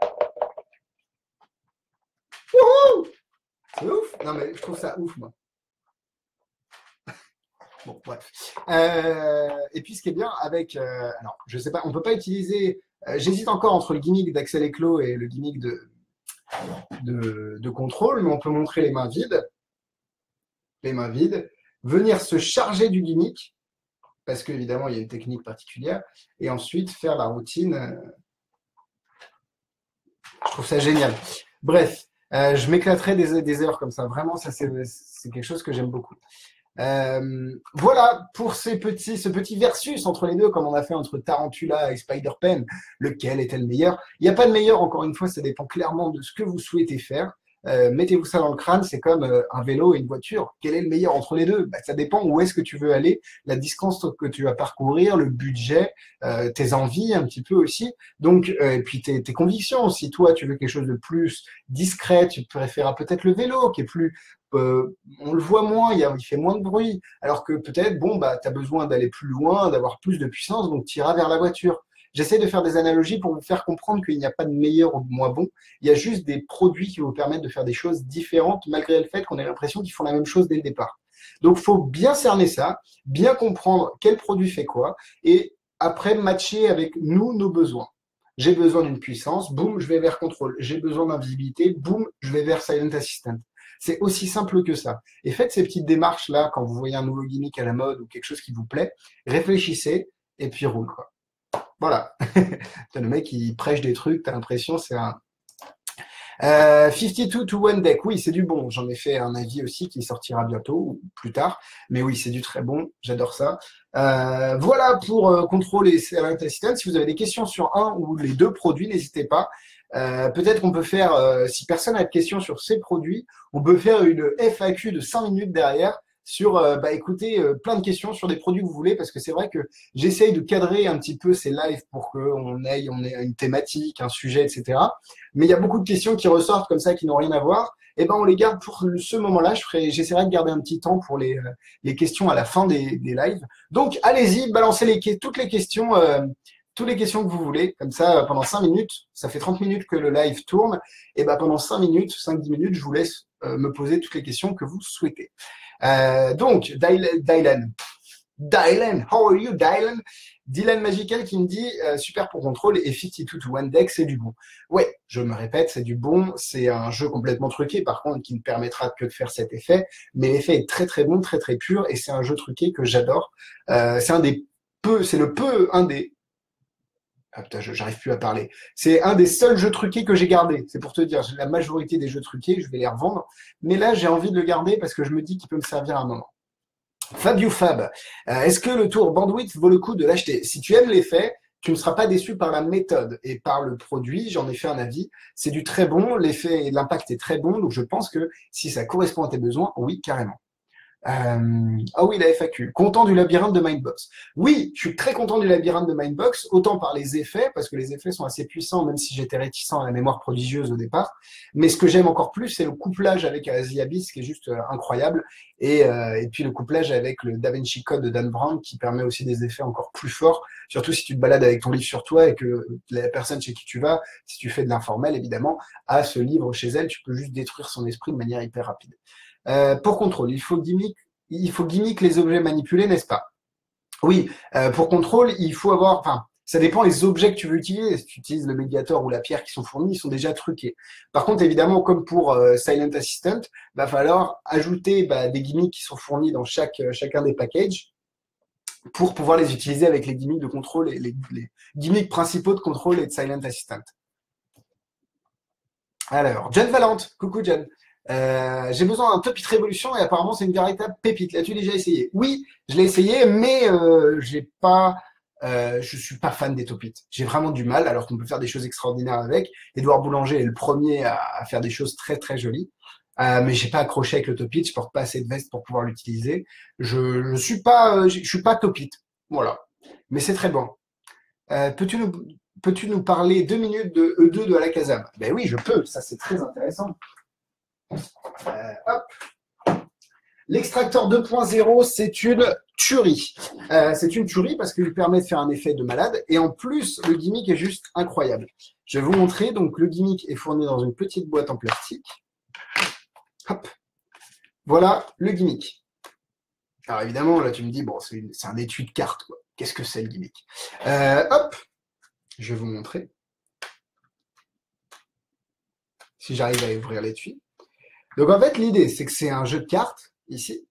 Wouhou, c'est ouf. Non mais je trouve ça ouf, moi. Bon, bref. Euh, et puis, ce qui est bien avec, euh, alors, je sais pas, on peut pas utiliser. Euh, J'hésite encore entre le gimmick d'Axel Eclos et le gimmick de, de, de contrôle, mais on peut montrer les mains vides, les mains vides, venir se charger du gimmick, parce qu'évidemment, il y a une technique particulière, et ensuite faire la routine. Euh, je trouve ça génial. Bref, euh, je m'éclaterai des, des heures comme ça. Vraiment, ça, c'est c'est quelque chose que j'aime beaucoup. Euh, voilà pour ces petits, ce petit versus entre les deux, comme on a fait entre Tarantula et Spider-Pen, lequel était le meilleur? Il n'y a pas de meilleur, encore une fois, ça dépend clairement de ce que vous souhaitez faire. Euh, mettez-vous ça dans le crâne, c'est comme euh, un vélo et une voiture. Quel est le meilleur entre les deux? Bah, ça dépend où est-ce que tu veux aller, la distance que tu vas parcourir, le budget, euh, tes envies un petit peu aussi. Donc, euh, et puis tes, tes convictions. Si toi, tu veux quelque chose de plus discret, tu préféreras peut-être le vélo, qui est plus euh, on le voit moins, il, y a, il fait moins de bruit, alors que peut-être, bon, bah, tu as besoin d'aller plus loin, d'avoir plus de puissance, donc tu iras vers la voiture. J'essaie de faire des analogies pour vous faire comprendre qu'il n'y a pas de meilleur ou de moins bon, il y a juste des produits qui vous permettent de faire des choses différentes, malgré le fait qu'on ait l'impression qu'ils font la même chose dès le départ. Donc, il faut bien cerner ça, bien comprendre quel produit fait quoi, et après matcher avec nous nos besoins. J'ai besoin d'une puissance, boum, je vais vers contrôle. J'ai besoin d'invisibilité, boum, je vais vers Silent Assistant. C'est aussi simple que ça. Et faites ces petites démarches-là quand vous voyez un nouveau gimmick à la mode ou quelque chose qui vous plaît. Réfléchissez et puis roule, quoi. Voilà. Le mec, il prêche des trucs, t'as l'impression, c'est un, Euh, cinquante-deux to one deck, oui, c'est du bon. J'en ai fait un avis aussi qui sortira bientôt ou plus tard. Mais oui, c'est du très bon. J'adore ça. Euh, voilà pour euh, Control et Silent Assistant. Si vous avez des questions sur un ou les deux produits, n'hésitez pas. Euh, peut-être qu'on peut faire, euh, si personne n'a de questions sur ces produits, on peut faire une F A Q de cinq minutes derrière sur, euh, bah, écoutez, euh, plein de questions sur des produits que vous voulez, parce que c'est vrai que j'essaye de cadrer un petit peu ces lives pour qu'on ait, on ait une thématique, un sujet, et cetera. Mais il y a beaucoup de questions qui ressortent comme ça, qui n'ont rien à voir. Et ben, on les garde pour ce moment-là. Je ferai, j'essaierai de garder un petit temps pour les, les questions à la fin des, des lives. Donc, allez-y, balancez les, toutes les questions, euh, toutes les questions que vous voulez. Comme ça, pendant cinq minutes, ça fait trente minutes que le live tourne. Et ben, pendant cinq minutes, cinq dix minutes, je vous laisse euh, me poser toutes les questions que vous souhaitez. Euh, donc, Dylan, Dylan, how are you, Dylan? Dylan Magical qui me dit euh, super pour contrôle et cinquante-deux to one deck, c'est du bon. Ouais, je me répète, c'est du bon. C'est un jeu complètement truqué, par contre, qui ne permettra que de faire cet effet. Mais l'effet est très très bon, très très pur, et c'est un jeu truqué que j'adore. Euh, c'est un des peu, c'est le peu, un des. Ah putain, j'arrive plus à parler. C'est un des seuls jeux truqués que j'ai gardé. C'est pour te dire, la majorité des jeux truqués, je vais les revendre. Mais là, j'ai envie de le garder parce que je me dis qu'il peut me servir à un moment. Fabio Fab, euh, est-ce que le tour Bandwidth vaut le coup de l'acheter? Si tu aimes l'effet, tu ne seras pas déçu par la méthode et par le produit. J'en ai fait un avis. C'est du très bon. L'effet et l'impact est très bon. Donc, je pense que si ça correspond à tes besoins, oui, carrément. Euh, ah oui, la F A Q. Content du labyrinthe de Mindbox. Oui, je suis très content du labyrinthe de Mindbox, autant par les effets, parce que les effets sont assez puissants, même si j'étais réticent à la mémoire prodigieuse au départ. Mais ce que j'aime encore plus, c'est le couplage avec The Abyss, qui est juste euh, incroyable. Et, euh, et puis le couplage avec le DaVinci Code de Dan Brown, qui permet aussi des effets encore plus forts, surtout si tu te balades avec ton livre sur toi et que la personne chez qui tu vas, si tu fais de l'informel, évidemment, a ce livre chez elle, tu peux juste détruire son esprit de manière hyper rapide. Euh, pour contrôle, il faut gimmick, il faut gimmick les objets manipulés, n'est-ce pas? Oui, euh, pour contrôle, il faut avoir, enfin, ça dépend des objets que tu veux utiliser. Si tu utilises le médiator ou la pierre qui sont fournis, ils sont déjà truqués. Par contre, évidemment, comme pour euh, Silent Assistant, va falloir ajouter bah, des gimmicks qui sont fournis dans chaque, euh, chacun des packages pour pouvoir les utiliser avec les gimmicks de contrôle et les, les gimmicks principaux de contrôle et de Silent Assistant. Alors, John Valente, coucou John. Euh, j'ai besoin d'un Top It Révolution et apparemment c'est une véritable pépite. L'as-tu déjà essayé? Oui, je l'ai essayé, mais euh, j'ai pas, euh, je suis pas fan des Top It. J'ai vraiment du mal, alors qu'on peut faire des choses extraordinaires avec. Édouard Boulanger est le premier à, à faire des choses très très jolies, euh, mais j'ai pas accroché avec le Top It. Je porte pas assez de veste pour pouvoir l'utiliser. Je, je suis pas, euh, je suis pas Top It. Voilà, mais c'est très bon. Euh, peux-tu nous, peux-tu nous parler deux minutes de E deux de Alakazam? Ben oui, je peux. Ça c'est très intéressant. Euh, hop. L'extracteur deux point zéro, c'est une tuerie. Euh, c'est une tuerie parce qu'il permet de faire un effet de malade. Et en plus, le gimmick est juste incroyable. Je vais vous montrer. Donc, le gimmick est fourni dans une petite boîte en plastique. Hop. Voilà le gimmick. Alors, évidemment, là, tu me dis, bon, c'est, une, c'est un étui de cartes, quoi. Qu'est-ce que c'est le gimmick? euh, Hop. Je vais vous montrer. Si j'arrive à ouvrir l'étui. Donc, en fait, l'idée, c'est que c'est un jeu de cartes, ici.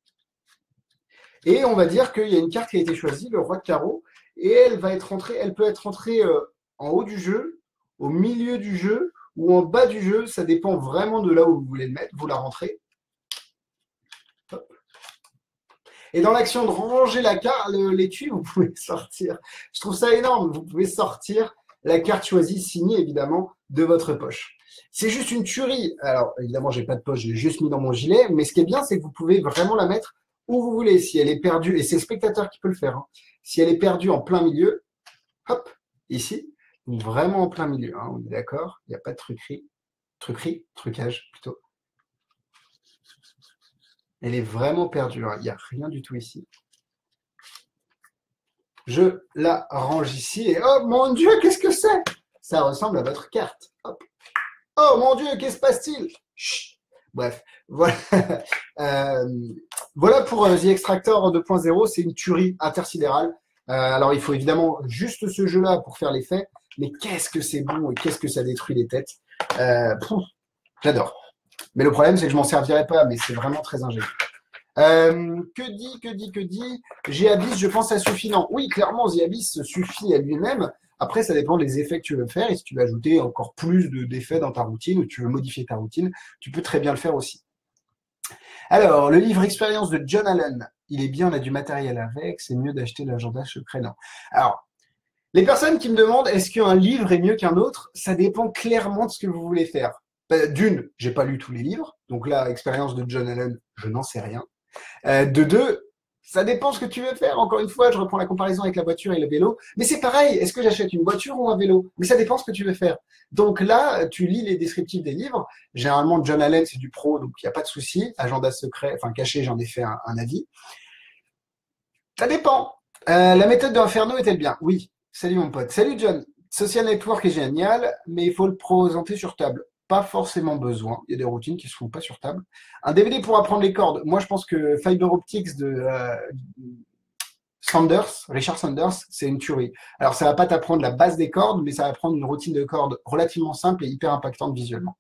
Et on va dire qu'il y a une carte qui a été choisie, le roi de carreau, et elle va être rentrée, elle peut être rentrée euh, en haut du jeu, au milieu du jeu, ou en bas du jeu. Ça dépend vraiment de là où vous voulez le mettre. Vous la rentrez. Hop. Et dans l'action de ranger la carte, l'étui, vous pouvez sortir. Je trouve ça énorme. Vous pouvez sortir la carte choisie, signée évidemment, de votre poche. C'est juste une tuerie. Alors, évidemment, j'ai pas de poche, je l'ai juste mis dans mon gilet. Mais ce qui est bien, c'est que vous pouvez vraiment la mettre où vous voulez. Si elle est perdue, et c'est le spectateur qui peut le faire, hein. Si elle est perdue en plein milieu, hop, ici, donc vraiment en plein milieu, hein, on est d'accord, il n'y a pas de truquerie, truquerie, trucage plutôt. Elle est vraiment perdue, hein. Il n'y a rien du tout ici. Je la range ici et oh mon Dieu, qu'est-ce que c'est? Ça ressemble à votre carte. Hop. Oh mon Dieu, qu'est-ce qui se passe-t-il? Chut. Bref, voilà. euh, voilà pour euh, The Extractor deux point zéro, c'est une tuerie intersidérale. Euh, alors, il faut évidemment juste ce jeu-là pour faire l'effet, mais qu'est-ce que c'est bon et qu'est-ce que ça détruit les têtes. Euh, J'adore. Mais le problème, c'est que je m'en servirai pas, mais c'est vraiment très ingénieux. Euh, que dit, que dit, que dit The Abyss, je pense, ça suffit. Non, oui, clairement, The Abyss suffit à lui-même. Après, ça dépend des effets que tu veux faire et si tu veux ajouter encore plus de- d'effets dans ta routine ou tu veux modifier ta routine, tu peux très bien le faire aussi. Alors, le livre Expérience de John Allen, il est bien, on a du matériel avec, c'est mieux d'acheter l'agenda secret, non. Alors, les personnes qui me demandent est-ce qu'un livre est mieux qu'un autre, ça dépend clairement de ce que vous voulez faire. Ben, d'une, j'ai pas lu tous les livres, donc là, Expérience de John Allen, je n'en sais rien. Euh, de deux, ça dépend ce que tu veux faire. Encore une fois, je reprends la comparaison avec la voiture et le vélo. Mais c'est pareil, est-ce que j'achète une voiture ou un vélo? Mais ça dépend ce que tu veux faire. Donc là, tu lis les descriptifs des livres. Généralement, John Allen, c'est du pro, donc il n'y a pas de souci. Agenda secret, enfin caché, j'en ai fait un, un avis. Ça dépend. Euh, la méthode de Inferno est-elle bien? Oui. Salut mon pote. Salut John. Social Network est génial, mais il faut le présenter sur table. Pas forcément besoin. Il y a des routines qui ne se font pas sur table. Un D V D pour apprendre les cordes. Moi, je pense que Fiber Optics de euh, Sanders, Richard Sanders, c'est une tuerie. Alors, ça va pas t'apprendre la base des cordes, mais ça va apprendre une routine de cordes relativement simple et hyper impactante visuellement.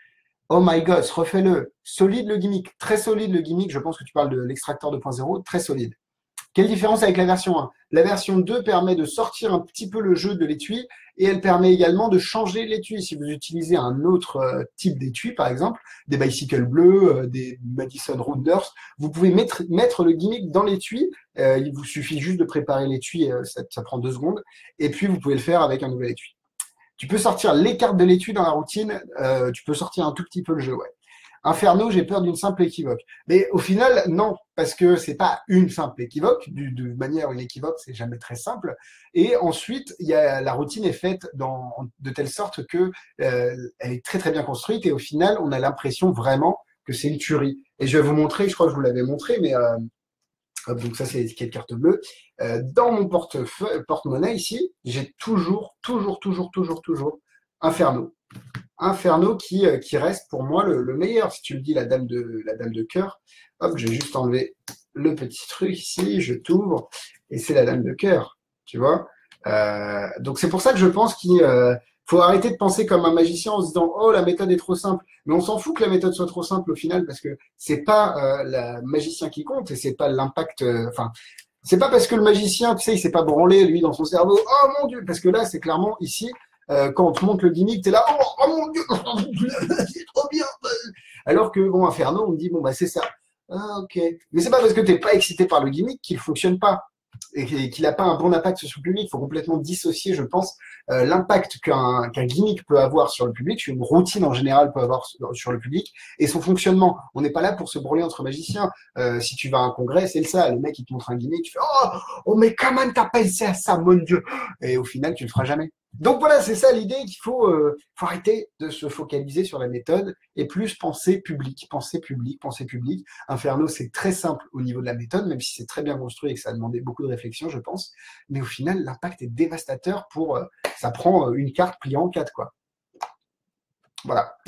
Oh my god, refais-le. Solide le gimmick. Très solide le gimmick. Je pense que tu parles de l'extracteur deux point zéro. Très solide. Quelle différence avec la version un? La version deux permet de sortir un petit peu le jeu de l'étui et elle permet également de changer l'étui. Si vous utilisez un autre euh, type d'étui, par exemple, des bicycles bleus, euh, des Madison Rounders, vous pouvez mettre, mettre le gimmick dans l'étui. Euh, il vous suffit juste de préparer l'étui, euh, ça, ça prend deux secondes. Et puis, vous pouvez le faire avec un nouvel étui. Tu peux sortir les cartes de l'étui dans la routine. Euh, tu peux sortir un tout petit peu le jeu, ouais. Inferno, j'ai peur d'une simple équivoque. Mais au final, non, parce que c'est pas une simple équivoque. Du, de manière, une équivoque, c'est jamais très simple. Et ensuite, il y a, la routine est faite dans, de telle sorte que euh, elle est très très bien construite. Et au final, on a l'impression vraiment que c'est une tuerie. Et je vais vous montrer, je crois que je vous l'avais montré, mais euh, hop, donc ça c'est l'étiquette carte bleue. Euh, dans mon portefeuille, porte-monnaie ici, j'ai toujours, toujours, toujours, toujours, toujours Inferno. Inferno qui, euh, qui reste pour moi le, le meilleur. Si tu me dis la dame de la dame de cœur, hop, j'ai juste enlevé le petit truc ici, je t'ouvre et c'est la dame de cœur, tu vois. Euh, donc c'est pour ça que je pense qu'il euh, faut arrêter de penser comme un magicien en se disant oh la méthode est trop simple. Mais on s'en fout que la méthode soit trop simple au final parce que c'est pas euh, le magicien qui compte et c'est pas l'impact. euh, Enfin, c'est pas parce que le magicien, tu sais, il s'est pas branlé lui dans son cerveau. Oh mon Dieu, parce que là c'est clairement ici. Euh, quand on te montre le gimmick, t'es là, oh, oh mon Dieu, c'est trop bien. Alors que, bon, Inferno, on me dit, bon, bah, c'est ça. Ah, ok. Mais c'est pas parce que t'es pas excité par le gimmick qu'il fonctionne pas et qu'il n'a pas un bon impact sur le public. Il faut complètement dissocier, je pense, euh, l'impact qu'un qu'un gimmick peut avoir sur le public, qu'une routine en général peut avoir sur, sur le public, et son fonctionnement. On n'est pas là pour se brûler entre magiciens. Euh, si tu vas à un congrès, c'est le ça. Le mec, il te montre un gimmick, tu fais oh, oh mais comment t'as pensé à ça, mon Dieu? Et au final, tu le feras jamais. Donc voilà, c'est ça l'idée qu'il faut, euh, faut arrêter de se focaliser sur la méthode et plus penser public, penser public, penser public. Inferno, c'est très simple au niveau de la méthode, même si c'est très bien construit et que ça a demandé beaucoup de réflexion, je pense. Mais au final, l'impact est dévastateur pour, euh, ça prend une carte pliée en quatre, quoi. Voilà.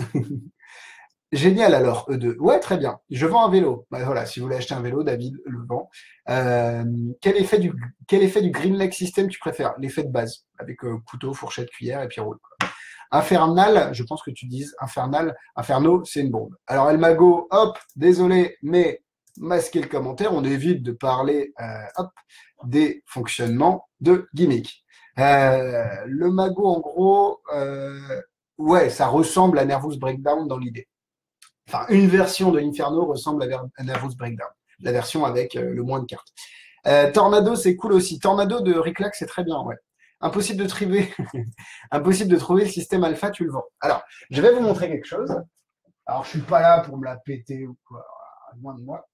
Génial alors, E deux. Ouais, très bien. Je vends un vélo. Bah, voilà, si vous voulez acheter un vélo, David le vend. Euh, quel effet du quel effet du Green Lake System tu préfères? L'effet de base, avec euh, couteau, fourchette, cuillère et puis roule. Quoi. Infernal, je pense que tu dises infernal. Inferno, c'est une bombe. Alors Elmago, hop, désolé, mais masquez le commentaire. On évite de parler, euh, hop, des fonctionnements de gimmick. Euh, le Mago, en gros, euh, ouais, ça ressemble à Nervous Breakdown dans l'idée. Enfin, une version de l'Inferno ressemble à Nervous Breakdown, la version avec euh, le moins de cartes. Euh, Tornado, c'est cool aussi. Tornado de Riclac, c'est très bien, ouais. Impossible de trouver, impossible de trouver le système alpha, tu le vends. Alors, je vais vous montrer quelque chose. Alors, je suis pas là pour me la péter ou quoi, loin de moi.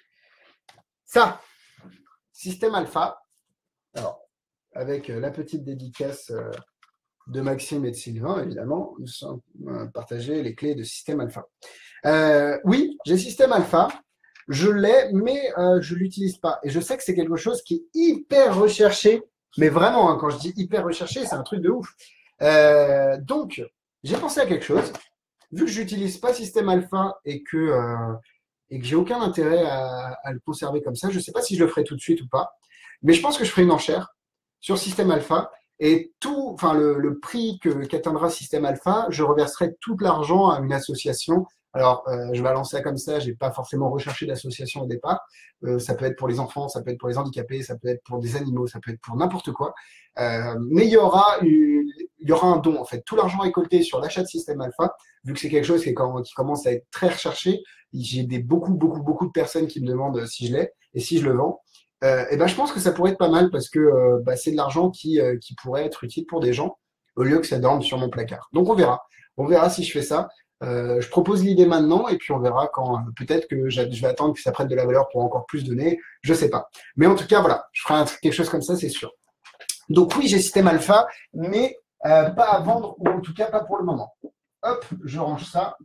Ça, système alpha. Alors, avec euh, la petite dédicace euh, de Maxime et de Sylvain, évidemment, nous sommes euh, partagés les clés de système alpha. Euh, oui, j'ai système alpha, je l'ai, mais euh, je l'utilise pas. Et je sais que c'est quelque chose qui est hyper recherché, mais vraiment, hein, quand je dis hyper recherché, c'est un truc de ouf. Euh, donc, j'ai pensé à quelque chose. Vu que j'utilise pas système alpha et que euh, et que j'ai aucun intérêt à, à le conserver comme ça, je sais pas si je le ferai tout de suite ou pas, mais je pense que je ferai une enchère sur système alpha. Et tout, enfin le, le prix que qu'atteindra Système Alpha, je reverserai tout l'argent à une association Alors, euh, je vais lancer ça comme ça, j'ai pas forcément recherché d'association au départ. Euh, ça peut être pour les enfants, ça peut être pour les handicapés, ça peut être pour des animaux, ça peut être pour n'importe quoi. Euh, mais il y aura une- il y aura un don en fait. Tout l'argent récolté sur l'achat de Système Alpha, vu que c'est quelque chose qui, est quand- qui commence à être très recherché, j'ai des beaucoup, beaucoup, beaucoup de personnes qui me demandent si je l'ai et si je le vends. Euh, et ben, je pense que ça pourrait être pas mal parce que euh, bah, c'est de l'argent qui, euh, qui pourrait être utile pour des gens au lieu que ça dorme sur mon placard. Donc on verra. On verra si je fais ça. Euh, je propose l'idée maintenant et puis on verra quand euh, peut-être que j'a- je vais attendre que ça prenne de la valeur pour encore plus donner. Je sais pas. Mais en tout cas, voilà, je ferai un truc- quelque chose comme ça, c'est sûr. Donc oui, j'ai système alpha, mais euh, pas à vendre ou en tout cas pas pour le moment. Hop, je range ça.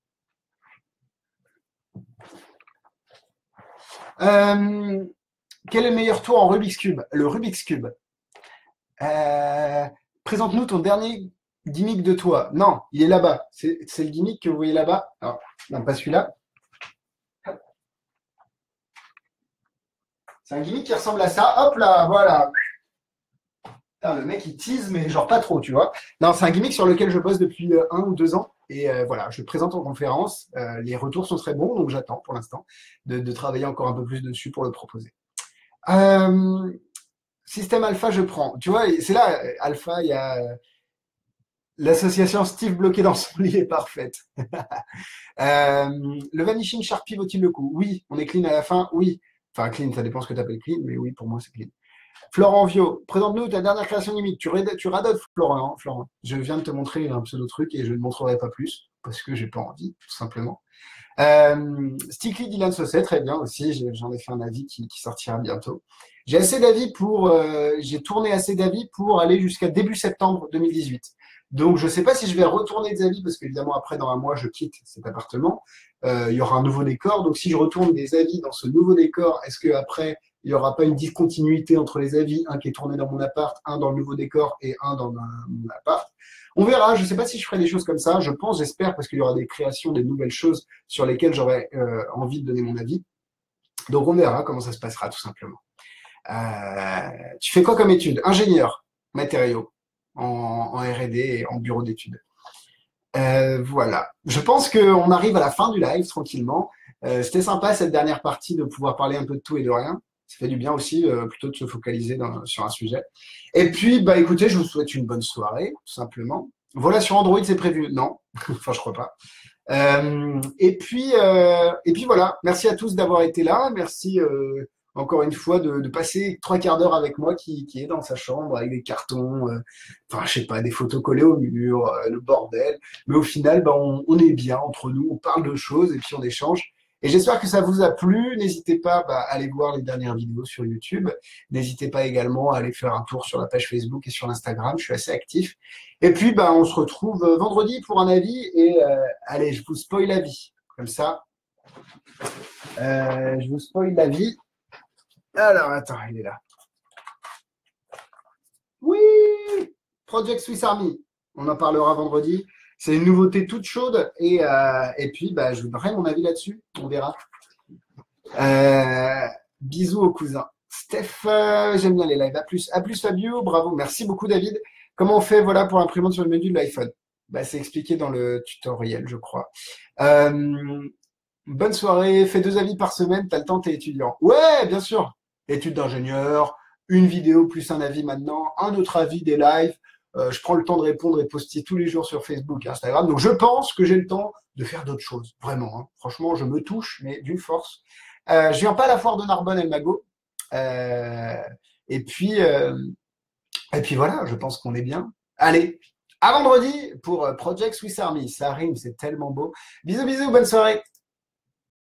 Euh, quel est le meilleur tour en Rubik's Cube? Le Rubik's Cube. Euh, Présente-nous ton dernier gimmick de toi. Non, il est là-bas. C'est c'est le gimmick que vous voyez là-bas. Alors, non, pas celui-là. C'est un gimmick qui ressemble à ça. Hop là, voilà. Putain, le mec, il tease, mais genre pas trop, tu vois. Non, c'est un gimmick sur lequel je bosse depuis euh, un ou deux ans. Et euh, voilà, je le présente en conférence. Euh, les retours sont très bons, donc j'attends pour l'instant de, de travailler encore un peu plus dessus pour le proposer. Euh, Système alpha, je prends. Tu vois, c'est là, euh, alpha, il y a euh, l'association Steve bloqué dans son lit est parfaite. Euh, le Vanishing Sharpie vaut-il le coup? Oui. On est clean à la fin? Oui. Enfin, clean, ça dépend ce que tu appelles clean, mais oui, pour moi, c'est clean. Florent Vio, présente-nous ta dernière création limite. Tu, rad- tu radotes, Florent, hein, Florent. Je viens de te montrer un pseudo truc et je ne montrerai pas plus parce que j'ai pas envie, tout simplement. Euh, Stickly Dylan Saucet, très bien aussi. j'ai- J'en ai fait un avis qui, qui sortira bientôt. J'ai assez d'avis pour, euh, j'ai tourné assez d'avis pour aller jusqu'à début septembre deux mille dix-huit. Donc, je ne sais pas si je vais retourner des avis parce qu'évidemment, après, dans un mois, je quitte cet appartement. Euh, il y aura un nouveau décor. Donc, si je retourne des avis dans ce nouveau décor, est-ce que après, il n'y aura pas une discontinuité entre les avis, un qui est tourné dans mon appart, un dans le nouveau décor et un dans ma- mon appart? On verra. Je ne sais pas si je ferai des choses comme ça. Je pense, j'espère, parce qu'il y aura des créations, des nouvelles choses sur lesquelles j'aurais euh, envie de donner mon avis. Donc, on verra comment ça se passera, tout simplement. Euh, tu fais quoi comme étude? Ingénieur matériaux en, en R et D et en bureau d'études. Euh, voilà. Je pense qu'on arrive à la fin du live tranquillement. Euh, C'était sympa cette dernière partie de pouvoir parler un peu de tout et de rien. Ça fait du bien aussi euh, plutôt de se focaliser dans- sur un sujet. Et puis, bah écoutez, je vous souhaite une bonne soirée, tout simplement. Voilà, sur Android, c'est prévu. Non, enfin, je crois pas. Euh, et puis, euh, et puis voilà. Merci à tous d'avoir été là. Merci euh, encore une fois de, de passer trois quarts d'heure avec moi qui, qui est dans sa chambre avec des cartons, euh, enfin je sais pas, des photos collées au mur, euh, le bordel. Mais au final, bah, on, on est bien entre nous, on parle de choses et puis on échange. Et j'espère que ça vous a plu. N'hésitez pas bah, à aller voir les dernières vidéos sur YouTube. N'hésitez pas également à aller faire un tour sur la page Facebook et sur l'Instagram. Je suis assez actif. Et puis, bah, on se retrouve euh, vendredi pour un avis. Et euh, allez, je vous spoil la vie. Comme ça, euh, je vous spoil la vie. Alors, attends, il est là. Oui! Project Swiss Army. On en parlera vendredi. C'est une nouveauté toute chaude. Et, euh, et puis, bah, je vous donnerai mon avis là-dessus. On verra. Euh, bisous aux cousins. Steph, euh, j'aime bien les lives. À plus, à plus Fabio, bravo. Merci beaucoup David. Comment on fait voilà, pour l'imprimante sur le menu de l'iPhone? Bah, c'est expliqué dans le tutoriel, je crois. Euh, bonne soirée. Fais deux avis par semaine. T'as le temps, t'es étudiant. Ouais, bien sûr. Études d'ingénieur, une vidéo plus un avis maintenant, un autre avis des lives. Euh, je prends le temps de répondre et poster tous les jours sur Facebook et Instagram. Donc, je pense que j'ai le temps de faire d'autres choses. Vraiment. Hein. Franchement, je me touche, mais d'une force. Euh, je viens pas à la foire de Narbonne El Mago. Euh, et puis, euh, et puis voilà, je pense qu'on est bien. Allez, à vendredi pour euh, Project Swiss Army. Ça rime, c'est tellement beau. Bisous, bisous, bonne soirée.